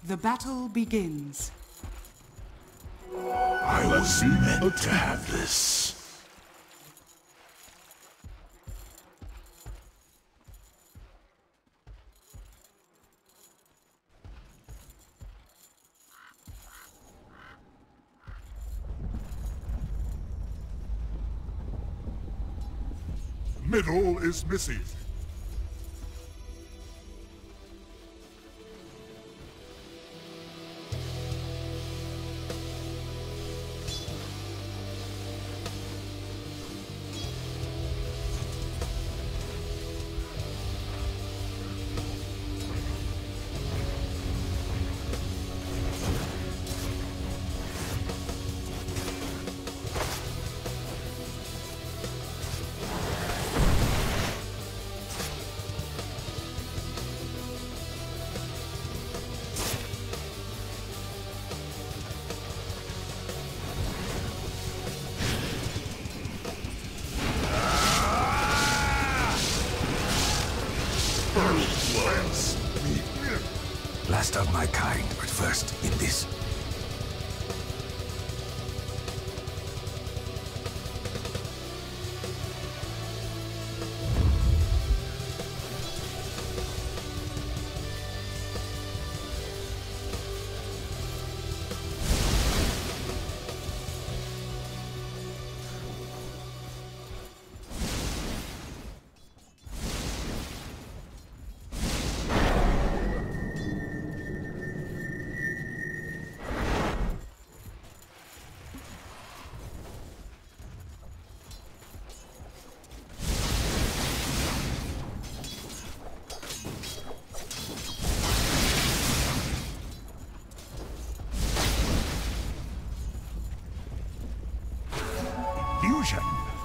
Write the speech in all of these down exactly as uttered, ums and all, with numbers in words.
The battle begins. I was meant to have this. Middle is missing. Last of my kind, but first in this. Fusion.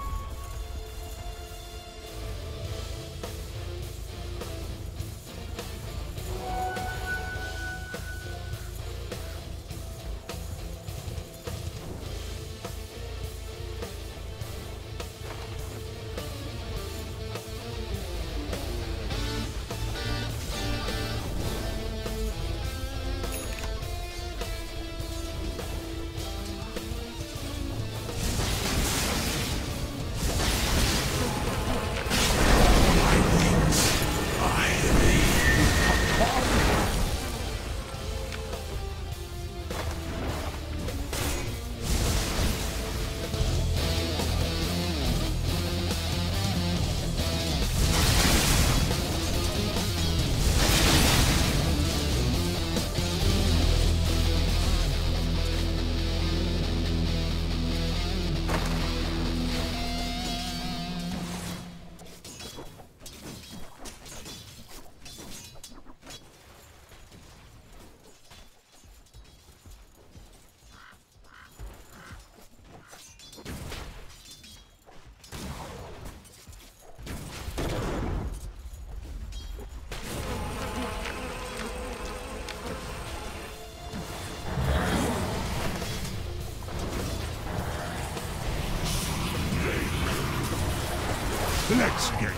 Let's get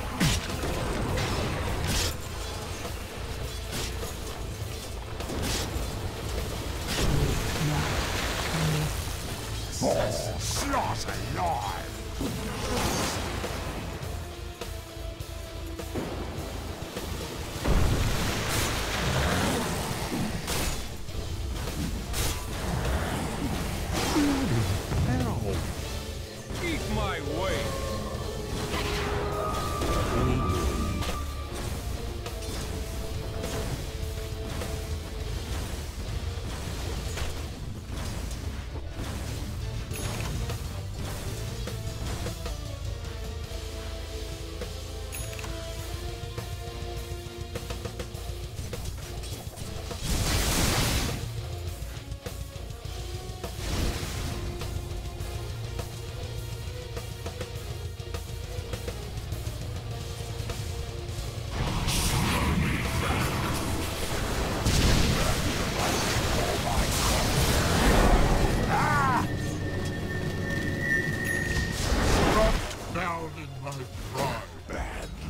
Oh, slaughter alive! Eat my way!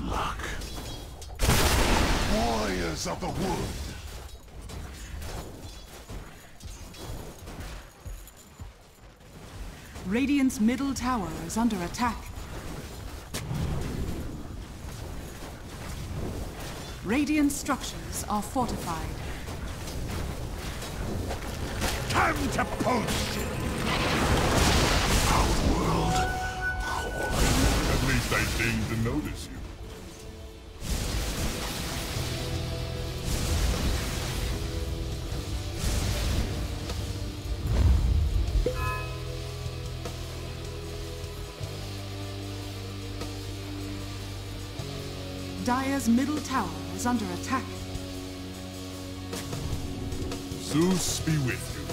Of the wood. Radiant's middle tower is under attack. Radiant structures are fortified. Time to post! Outworld. At least I deigned to notice you. Dire's middle tower is under attack. Zeus be with you.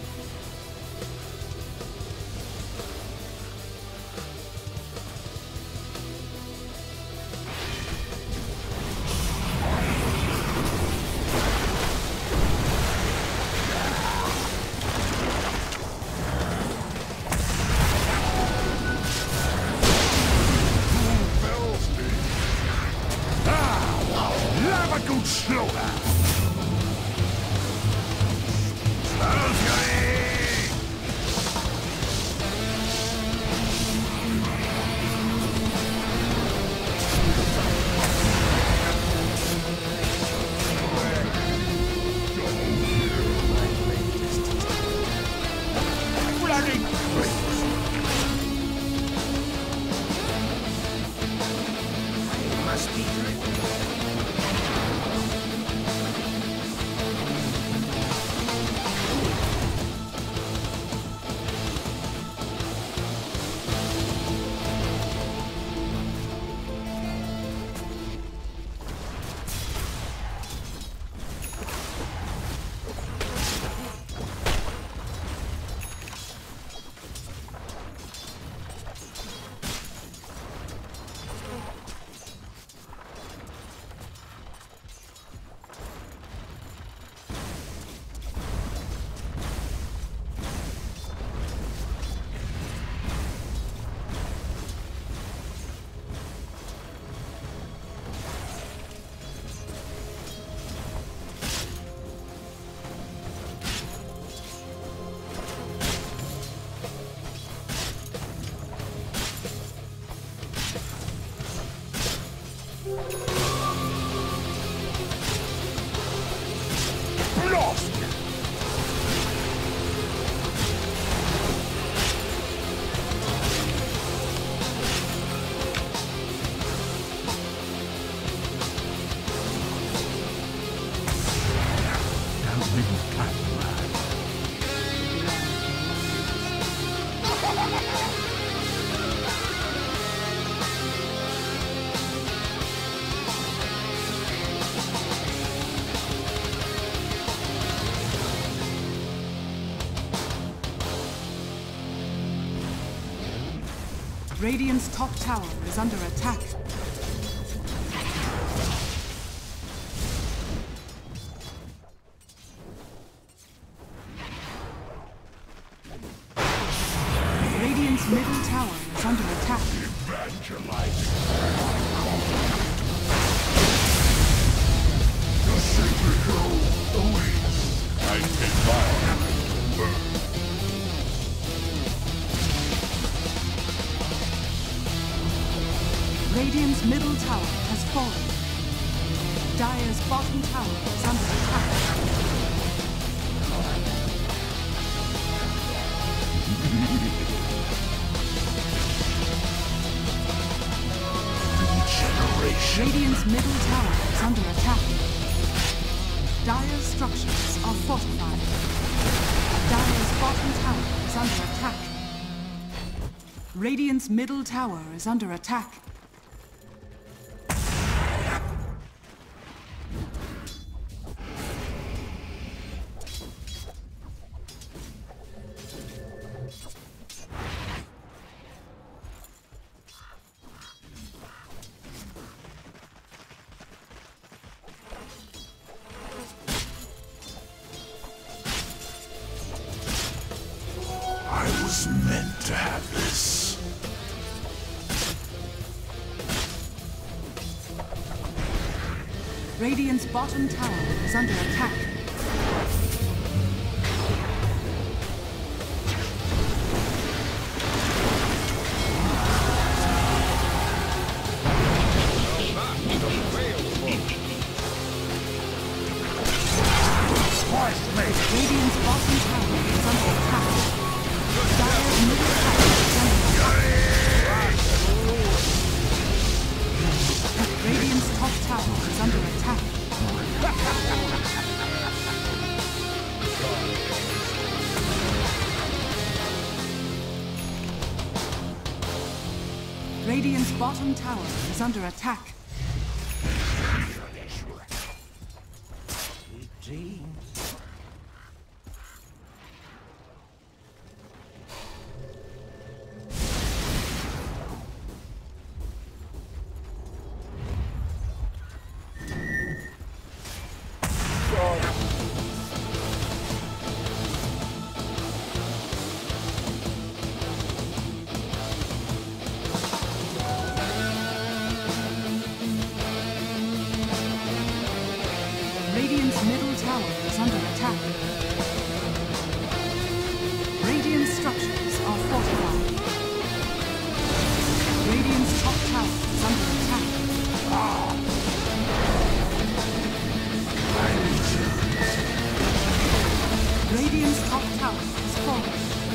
Radiant's top tower is under attack. Radiant's middle tower is under attack. Evangelizing. The sacred hill awaits. I take fire. Burn. Radiant's middle tower has fallen. Dire's bottom tower is under attack. Regeneration. Radiant's middle tower is under attack. Dire's structures are fortified. Dire's bottom tower is under attack. Radiant's middle tower is under attack. I was meant to have this. Radiant's bottom tower is under attack. First mate! Radiant's bottom tower is under attack. Dire's middle tower is under attack. Radiant's top tower is under attack. Radiant's bottom tower is under attack. Radiant's middle tower is under attack. Radiant structures are fortified. Radiant's top tower is under attack. Radiant's top tower is falling.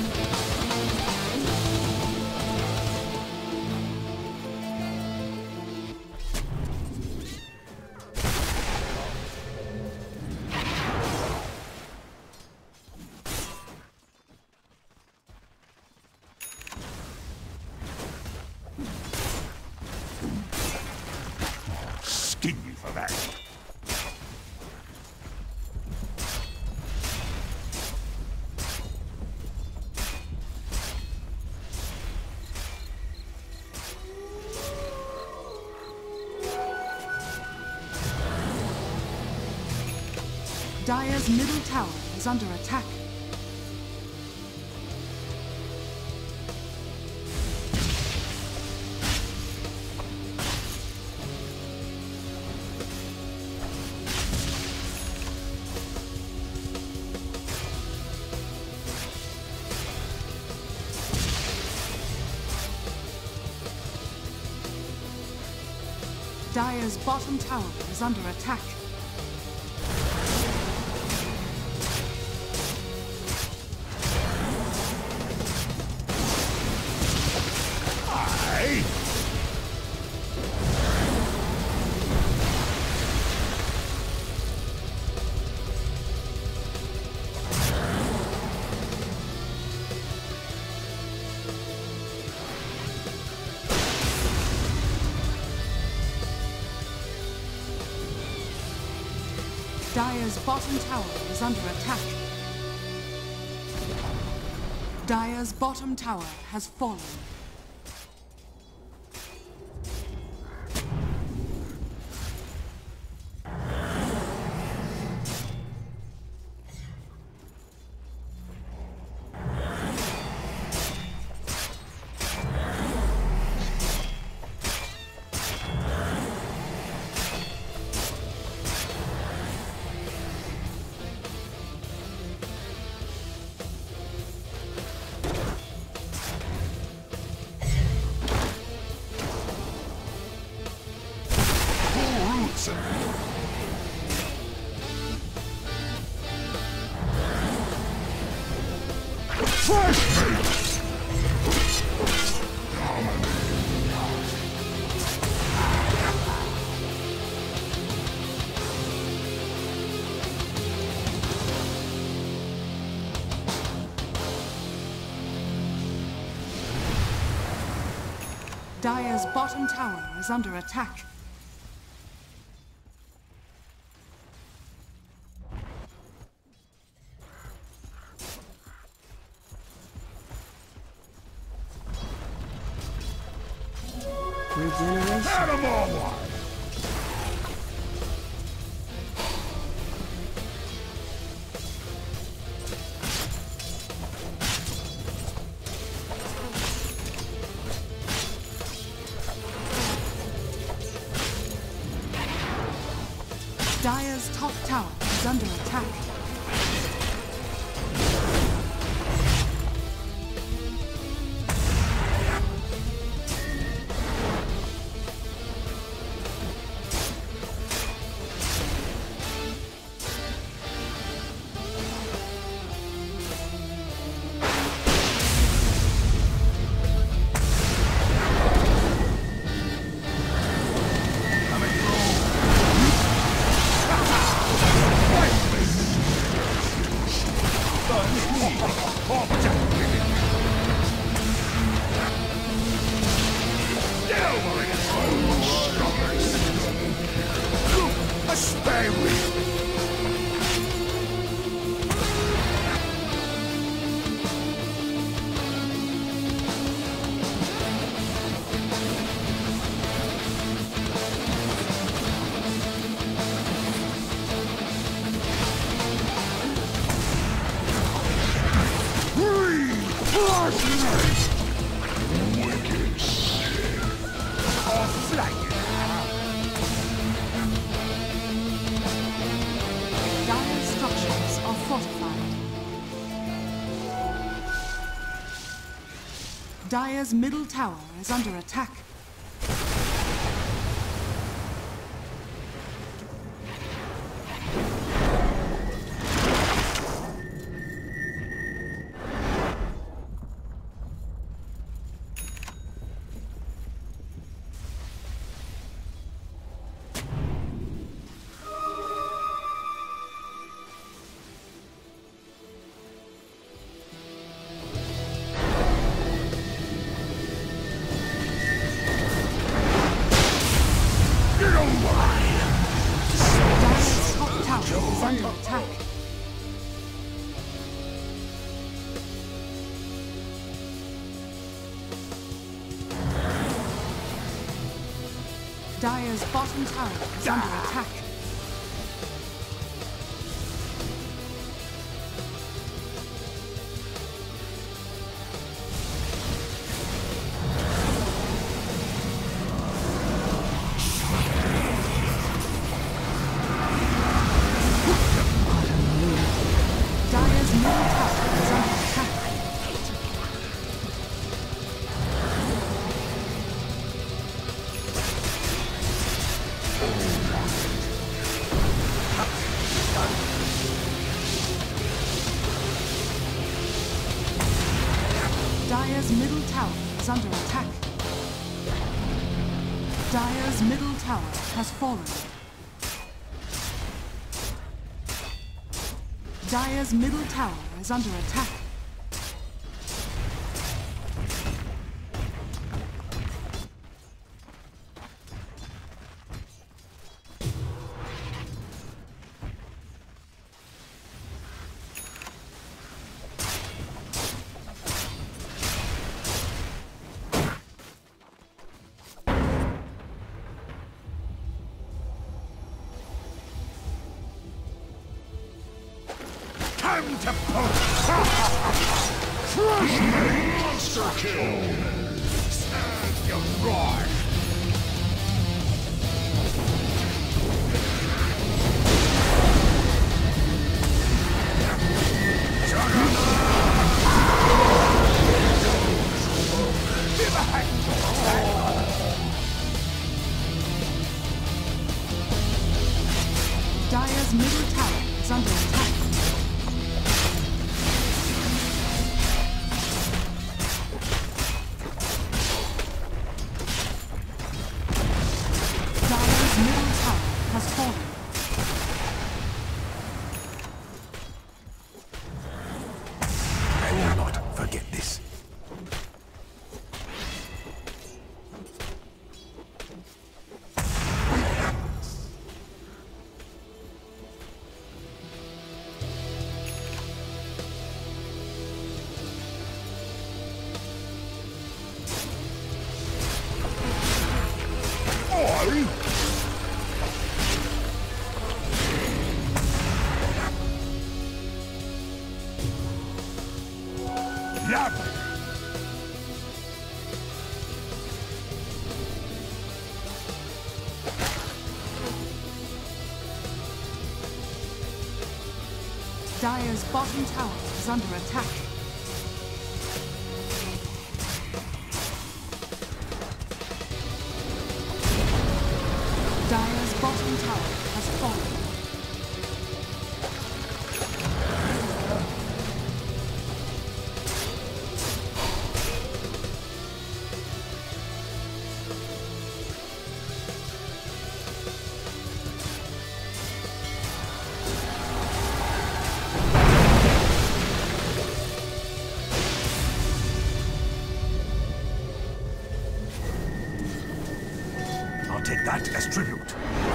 Sting me for that. Dire's middle tower is under attack. Dire's bottom tower is under attack. Aye. Dire's bottom tower is under attack. Dire's bottom tower has fallen. Dire's bottom tower is under attack. Regeneration. Animal one. Dire's top tower is under attack. Dire structures are fortified. Dire's middle tower is under attack. Dire's top tower is under attack. Dire's bottom tower is under attack. Dire's middle tower is under attack. Dire's middle tower is under attack. Dire's middle tower has fallen. Dire's middle tower is under attack. Time to poke! Crush me! Monster kill! Stand your guard! Dire's middle tower is under attack. Dire's middle tower has fallen. I will not forget this. Yap! Dire's bottom tower is under attack. Dire's bottom tower has fallen. fight as tribute.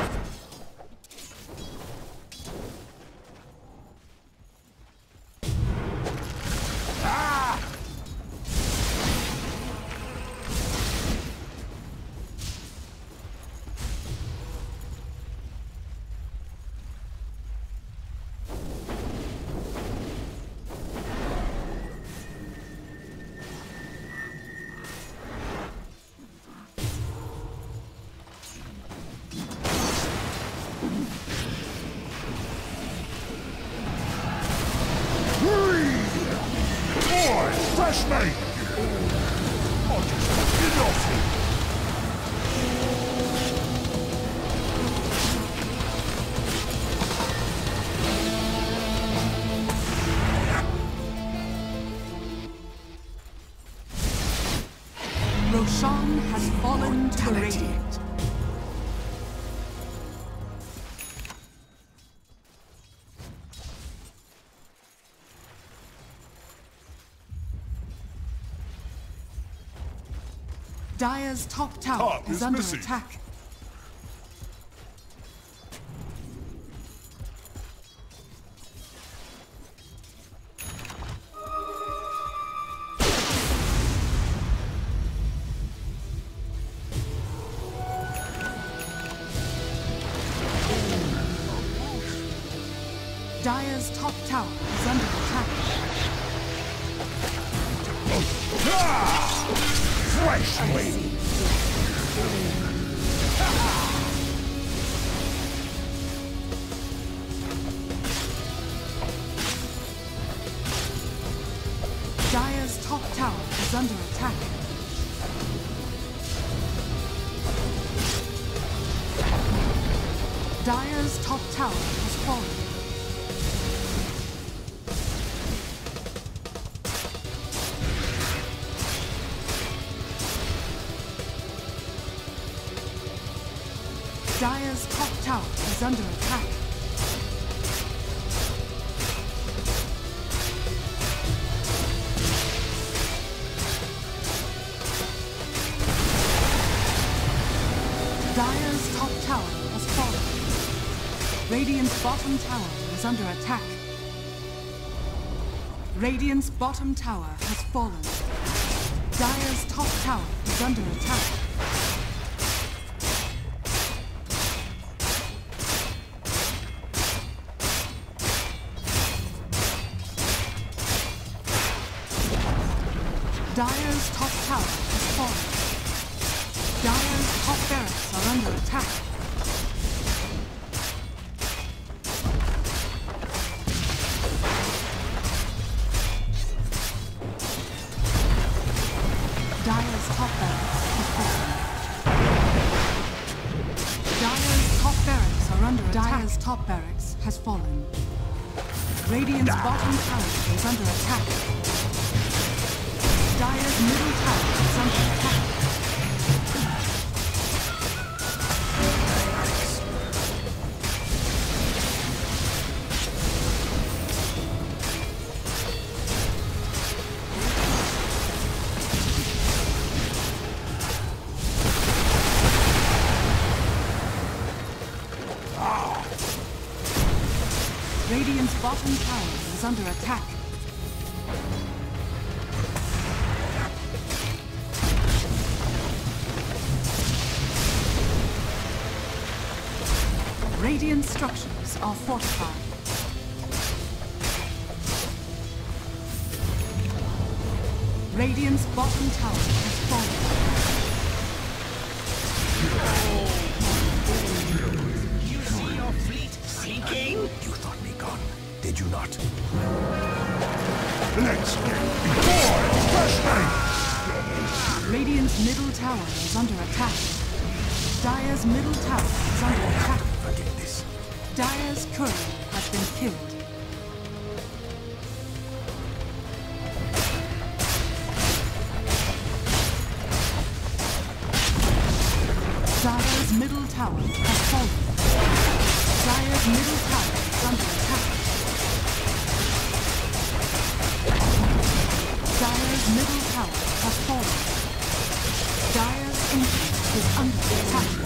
Fresh mate! I'll just get off here. Roshan has fallen to the Radiant. Dire's top tower Top is is under missing. attack. Dire's top tower is under attack. Fresh mate! Dire's top tower is under attack. Dire's top tower has fallen. Dire's top tower is under attack. Dire's top tower has fallen. Radiant's bottom tower is under attack. Radiant's bottom tower has fallen. Dire's top tower is under attack. Dire's top tower has fallen. Dire's top barracks are under attack. Dire's top barracks has fallen. Dire's top barracks are under attack. Dire's top barracks has fallen. Radiant's bottom tower is under attack. Dire's middle tower is under attack. Radiant's bottom tower is under attack. Radiant structures are fortified. Radiant's bottom tower has fallen. You see your fleet sinking? You thought me gone, did you not? Let's get bored! Fresh mate! Radiant's middle tower is under attack. Dire's middle tower is under attack. Forget this. Dire's courier has been killed. Dire's middle tower has fallen. Dire's middle tower is under attack. Dire's middle tower has fallen. Dire's infantry is under attack.